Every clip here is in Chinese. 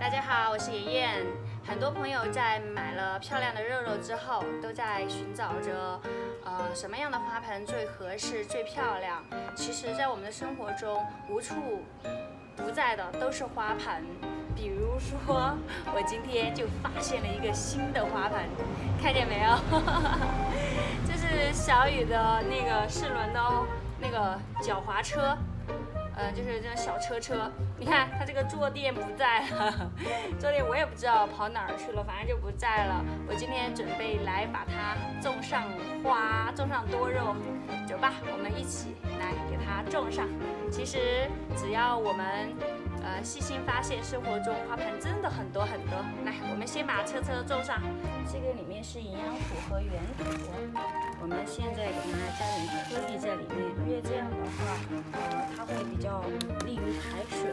大家好，我是妍妍。很多朋友在买了漂亮的肉肉之后，都在寻找着，什么样的花盆最合适、最漂亮。其实，在我们的生活中，无处不在的都是花盆。比如说，我今天就发现了一个新的花盆，看见没有？这是小雨的那个4轮的那个脚滑车。就是这小车，你看它这个坐垫不在了，坐垫我也不知道跑哪儿去了，反正就不在了。我今天准备来把它种上花，种上多肉，走吧，我们一起来给它种上。其实只要我们细心发现，生活中花盆真的很多很多。来，我们先把车种上，这个里面是营养土和原土。我们现在给它加点颗粒在里面，因为这样的话，它会比较利于排水。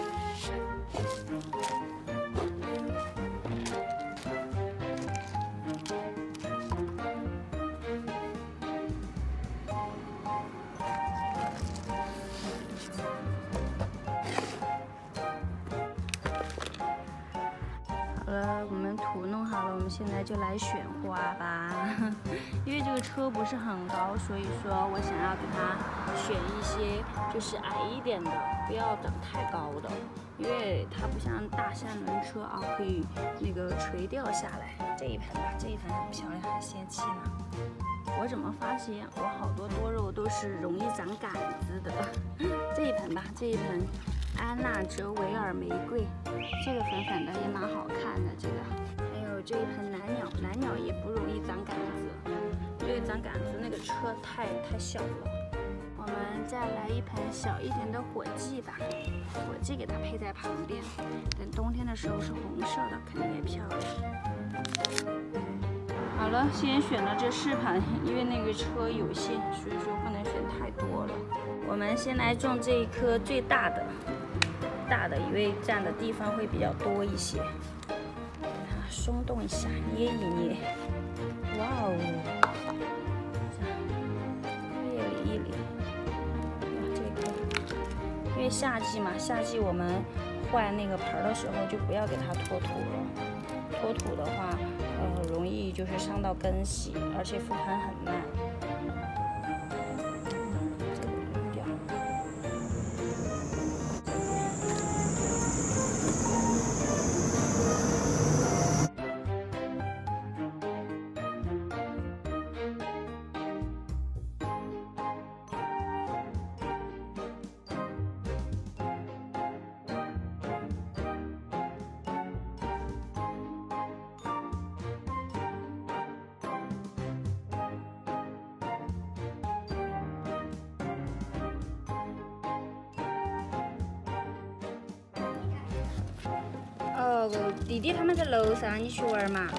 好了，我们土弄好了，我们现在就来选花吧。因为这个车不是很高，所以说我想要给它选一些就是矮一点的，不要长太高的，因为它不像大3轮车啊，可以那个垂钓下来。这一盆吧，这一盆很漂亮，很仙气呢。我怎么发现我好多多肉都是容易长杆子的？这一盆吧，这一盆安娜泽维尔玫瑰，这个粉粉的也蛮好看的。这个还有这一盆蓝鸟也不容易长杆子，因为长杆子那个车太小了。我们再来一盆小一点的火棘吧，火棘给它配在旁边，等冬天的时候是红色的，肯定也漂亮。好了，先选了这4盆，因为那个车有限，所以说不能选太多了。我们先来种这一颗最大的，因为占的地方会比较多一些。给它松动一下，捏一捏。哇哦！这样捏一捏。哇，这个，因为夏季嘛，夏季我们换那个盆的时候就不要给它脱土了。脱土的话，容易就是伤到根系，而且复盆很慢。这个扔掉。哦，弟弟他们在楼上，你去玩嘛？